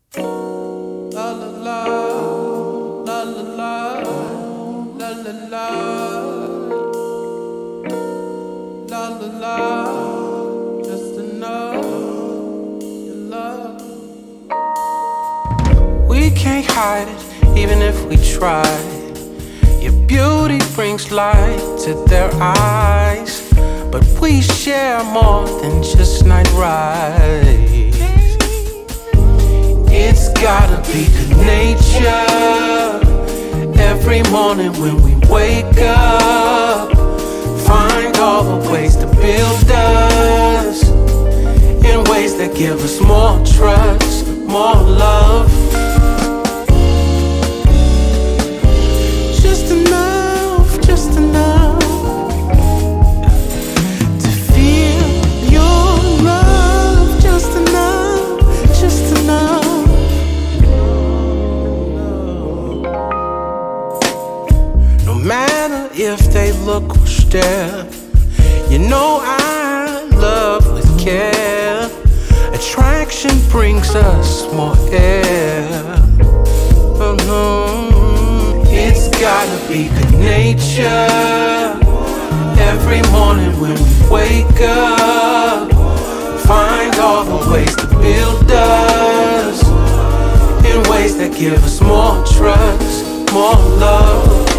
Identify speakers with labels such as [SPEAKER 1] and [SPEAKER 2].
[SPEAKER 1] La la la, la la la, la la la, la la la, just to know your love. We can't hide it, even if we try. Your beauty brings light to their eyes, but we share more than just night rides. It's gotta be good nature. Every morning when we wake up, find all the ways to build us in ways that give us more trust, more love. Just enough, just enough to feel your love. Just enough, just enough. No matter if they look or stare, you know I love with care. Attraction brings us more air. Oh no, it's gotta be good nature. Every morning when we wake up, find all the ways to build us in ways that give us more trust, more love.